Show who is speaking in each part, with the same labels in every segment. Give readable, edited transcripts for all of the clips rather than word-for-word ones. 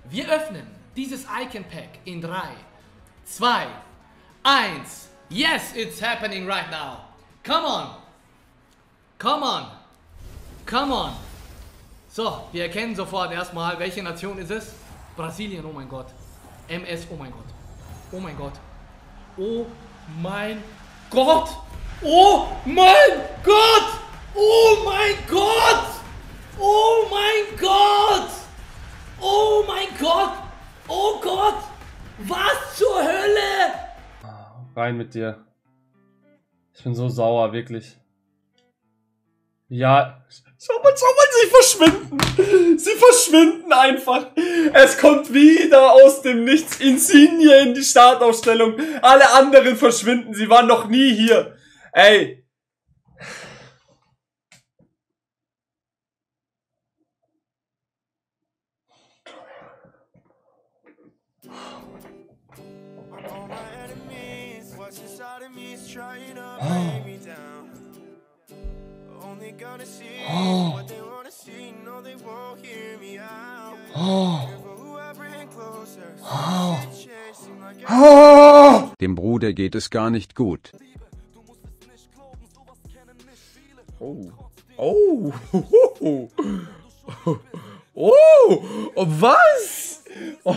Speaker 1: Wir öffnen dieses Icon Pack in 3, 2, 1. Yes, it's happening right now. Come on. Come on. Come on. So, wir erkennen sofort erstmal, welche Nation ist es? Brasilien, oh mein Gott. MS, oh mein Gott. Oh mein Gott. Oh mein Gott. Oh mein Gott. Oh mein Gott. Oh mein Gott. Oh mein Gott. Oh Gott. Was zur Hölle?
Speaker 2: Rein mit dir. Ich bin so sauer, wirklich. Ja, schau mal, sie verschwinden. Sie verschwinden einfach. Es kommt wieder aus dem Nichts Insigne in die Startaufstellung. Alle anderen verschwinden. Sie waren noch nie hier. Ey.
Speaker 3: Dem Bruder geht es gar nicht gut.
Speaker 2: Oh. Oh. Oh. Oh. Was? Oh.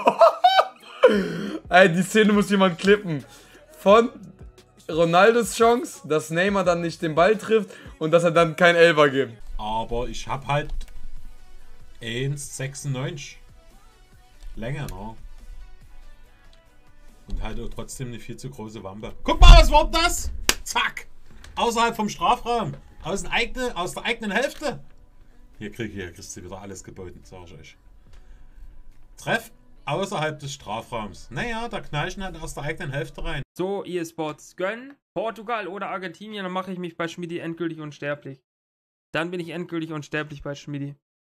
Speaker 2: Ey, die Szene muss jemand klippen. Von Ronaldos Chance, dass Neymar dann nicht den Ball trifft und dass er dann kein Elfer gibt.
Speaker 4: Aber ich hab halt 1,96 länger, ne? Und halt auch trotzdem eine viel zu große Wampe. Guck mal, was war das? Zack! Außerhalb vom Strafraum. Aus der eigenen Hälfte. Hier kriegst du wieder alles geboten, sag ich euch. Treff außerhalb des Strafraums. Naja, da knall ich halt aus der eigenen Hälfte rein.
Speaker 5: So, eSports gönnen. Portugal oder Argentinien, dann mache ich mich bei Schmidi endgültig unsterblich. Dann bin ich endgültig unsterblich bei Schmidi.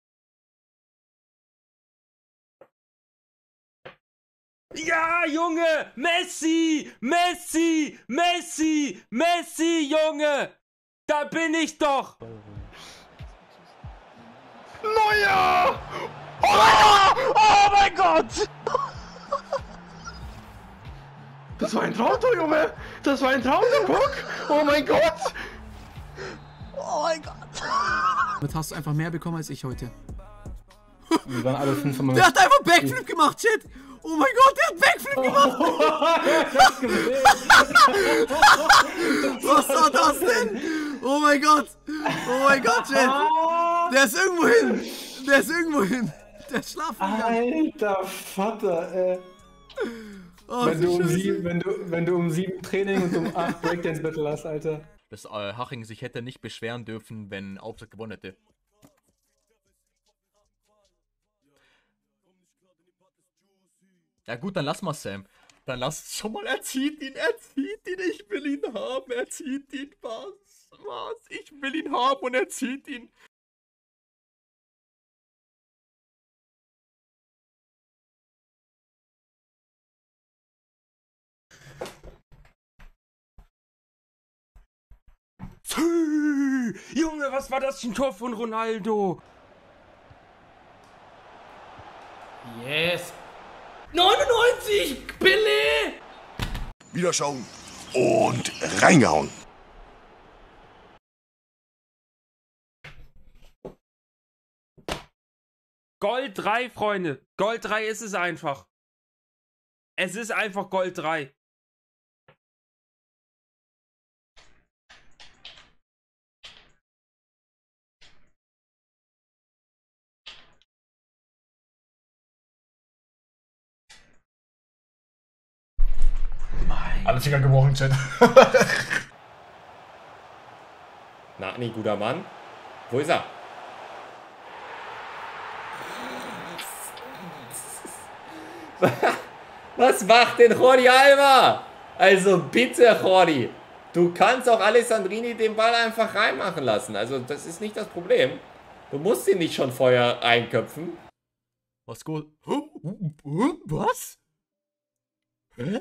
Speaker 5: Ja, Junge! Messi! Messi! Messi! Messi, Junge! Da bin ich doch!
Speaker 6: Neuer! Oh mein Gott! Das war ein Traumtor, Junge! Das war ein Traumtor, guck! Oh mein Gott! Oh mein Gott!
Speaker 7: Damit hast du einfach mehr bekommen als ich heute.
Speaker 2: Wir waren alle 5
Speaker 7: Der hat einfach Backflip gemacht, shit! Oh mein Gott, der hat Backflip gemacht! Was war das denn? Oh mein Gott! Oh mein Gott, shit! Der ist irgendwo hin! Der ist irgendwo hin! Der ist schlafen gegangen!
Speaker 2: Alter Vater, ey.
Speaker 7: Oh,
Speaker 2: wenn du um 7 Training und um 8 Breakdance-Battle hast, Alter.
Speaker 8: Dass Haching sich hätte nicht beschweren dürfen, wenn Auftrag gewonnen hätte. Ja gut, dann lass mal Sam. Dann lass schon mal, er zieht ihn, ich will ihn haben, er zieht ihn, was? Ich will ihn haben und er zieht ihn.
Speaker 5: Junge, was war das für ein Tor von Ronaldo?
Speaker 1: Yes. 99, Pille!
Speaker 6: Wiederschauen und reingehauen!
Speaker 5: Gold 3, Freunde. Gold 3 ist es einfach. Es ist einfach Gold 3.
Speaker 4: Alle Finger gebrochen, Chat.
Speaker 9: Na, nee, guter Mann. Wo ist er? Was macht denn Jordi Alba? Also bitte, Jordi. Du kannst auch Alessandrini den Ball einfach reinmachen lassen. Also das ist nicht das Problem. Du musst ihn nicht schon vorher einköpfen.
Speaker 8: Was gut? Was? Hä?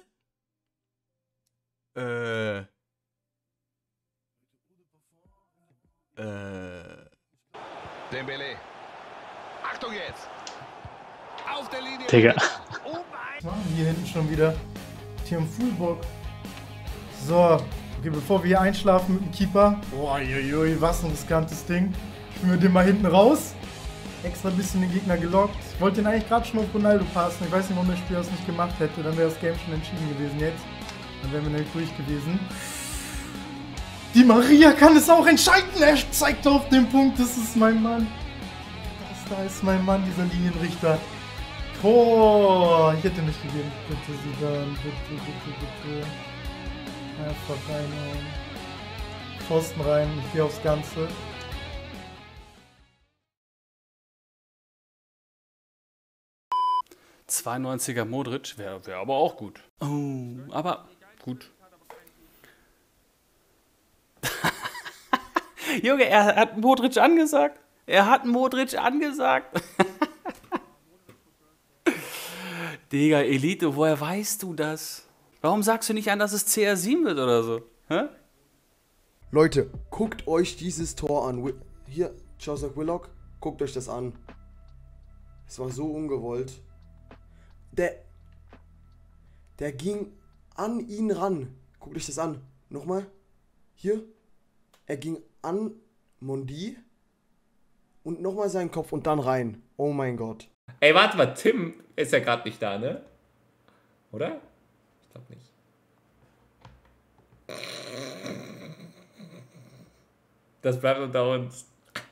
Speaker 6: Dembele. Achtung jetzt! Digga.
Speaker 10: Was machen wir hier hinten schon wieder? Team Fullbock. So, okay, bevor wir hier einschlafen mit dem Keeper. Boah, was ein riskantes Ding. Spielen wir den mal hinten raus. Extra ein bisschen den Gegner gelockt. Ich wollte den eigentlich gerade schon auf Ronaldo passen. Ich weiß nicht, warum der Spieler das nicht gemacht hätte. Dann wäre das Game schon entschieden gewesen jetzt. Dann wären wir nämlich durch gewesen. Die Maria kann es auch entscheiden. Er zeigt auf den Punkt. Das ist mein Mann. Da ist mein Mann, dieser Linienrichter. Oh, ich hätte nicht gegeben. Bitte, Sidan. Bitte. Einfach reinhauen. Pfosten rein. Ich gehe aufs Ganze.
Speaker 11: ...92er Modric wäre aber auch gut. Oh, aber gut. Junge, er hat Modric angesagt. Digga, Elite, woher weißt du das? Warum sagst du nicht an, dass es CR7 wird oder so? Hä?
Speaker 12: Leute, guckt euch dieses Tor an. Hier, Joseph Willock, guckt euch das an. Es war so ungewollt. Der ging an ihn ran. Guckt euch das an. Nochmal. Hier. Er ging an Mondi. Und nochmal seinen Kopf und dann rein. Oh mein Gott.
Speaker 9: Ey, warte mal, Tim ist ja gerade nicht da, ne? Oder? Ich glaube nicht. Das bleibt unter uns.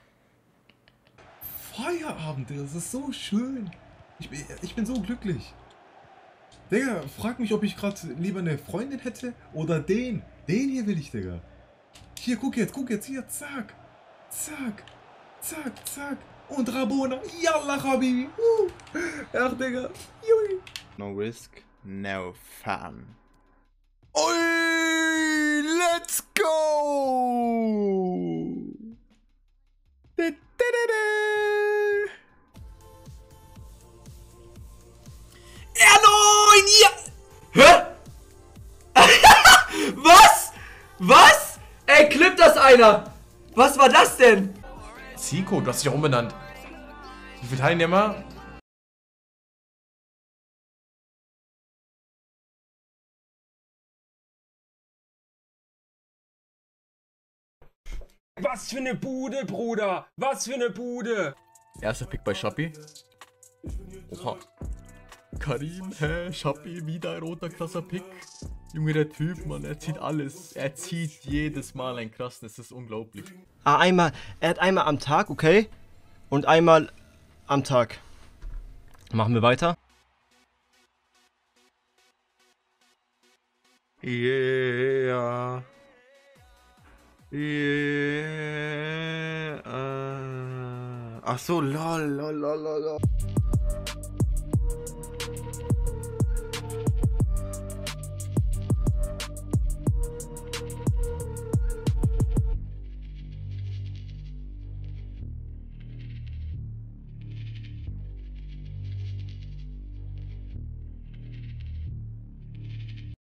Speaker 13: Feierabend, Digga, das ist so schön. Ich bin so glücklich. Digga, frag mich, ob ich gerade lieber eine Freundin hätte oder den. Den hier will ich, Digga. Hier, guck jetzt, hier, zack. Zack. Zack, zack. Und Rabona. Yalla, Habibi. Ach, Digga. Jui.
Speaker 14: No risk, no fun.
Speaker 7: Oi, let's go!
Speaker 2: R9! Ja! Hä? Was? Was? Ey, klippt das einer? Was war das denn?
Speaker 8: Zico, du hast dich auch umbenannt. Wie viele Teilnehmer?
Speaker 5: Was für eine Bude, Bruder! Was für eine Bude!
Speaker 8: Erster Pick bei Schappi. Oha. Karim, hä? Schappi, wieder ein roter krasser Pick. Junge, der Typ, Mann, er zieht alles. Er zieht jedes Mal einen krassen, das ist unglaublich.
Speaker 6: Ah, er hat einmal am Tag, okay? Und einmal am Tag. Machen wir weiter.
Speaker 14: Yeah. Yeah. Ach so, lol.